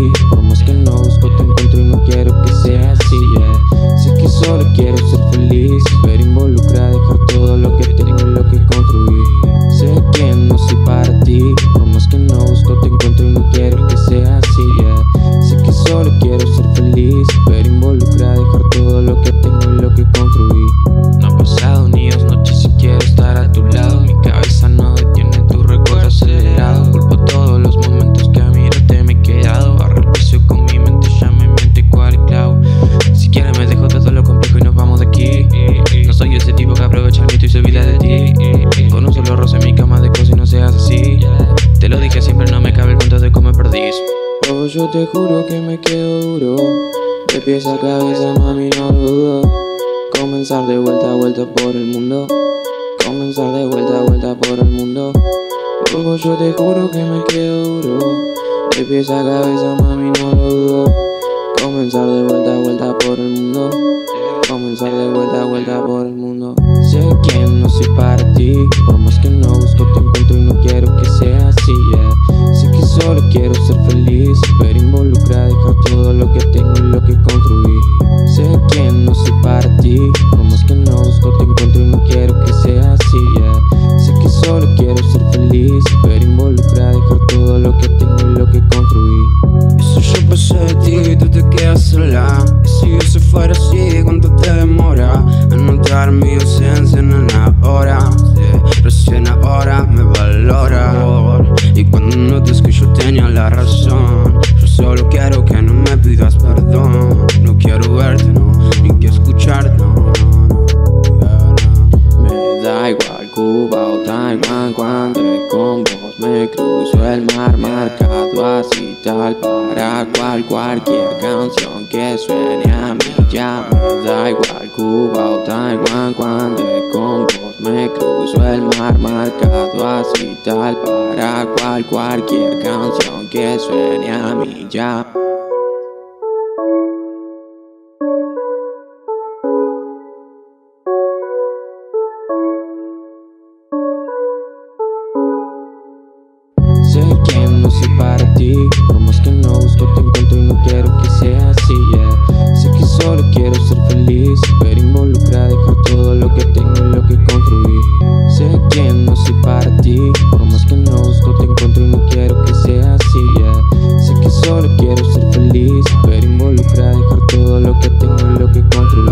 ti. Por más que no busco te encuentro y no quiero que sea así, yeah. Sé que solo quiero ser feliz, ver involucrar, dejar todo lo que tengo y lo que construí. Sé que no soy para ti, por más que no busco te encuentro y no quiero que sea así, yeah. Sé que solo quiero ser feliz, ver involucrar, dejar todo lo que tengo y lo que construí. No han pasado ni 2 noches y quiero estar a tu lado. Mi cabeza no detiene tu recuerdo acelerado. Culpo todos los momentos que a mirarte me he quedado. Barro el piso con mi mente, ya me mente cual clavo. Si quieres me dejo todo lo complejo y nos vamos de aquí. No soy ese tipo que aprovecha el mito y se olvida de ti. Con un solo roce en mi cama de cosas y no seas así. Te lo dije siempre, no me cabe el cuento de cómo me perdís. Oh, yo te juro que me quedo duro, de pies a cabeza, mami, no lo dudo. Comenzar de vuelta a vuelta por el mundo. Comenzar de vuelta a vuelta por el mundo. Oh, yo te juro que me quedo duro, de pies a cabeza, mami, no lo dudo. Comenzar de vuelta a vuelta por el mundo. Comenzar de vuelta a vuelta por el mundo. Sé que no soy para ti, por más que no busco te encuentro y no quiero que sea así, yeah. Sé que solo quiero ser feliz, ver involucrar, dejar todo lo que tengo y lo que construí. Sé que no soy para ti, por más que no busco te encuentro y no quiero que sea así, yeah. Sé que solo quiero ser feliz, ver involucrar, dejar todo lo que tengo y lo que construí. Eso yo pasé de ti y tú te quedas sola. Y si eso fuera así, ¿cuánto te demora en notar mi ausencia en una hora? Sí, recién ahora me valora. Y cuando notas que yo tenía la razón, yo solo quiero que no me pidas perdón. No quiero verte, no, ni que escucharte, no. Me da igual Cuba o Taiwán, cuando con vos me cruzo el mar, marcado así tal para cualquier canción que suene a mí ya. Me da igual Cuba o Taiwán, cuando con vos me cruzo el mar, marcado así tal para cualquier canción que suene a mí ya. Sé que no soy para ti, por más que no busco te encuentro y no quiero que sea así, yeah. Sé que solo quiero ser feliz, ver involucrar, dejar todo lo que tengo y lo que construí. Sé que no soy para ti, por más que no busco te encuentro y no quiero que sea así, yeah. Sé que solo quiero ser feliz, ver involucrar, dejar todo lo que tengo y lo que construí.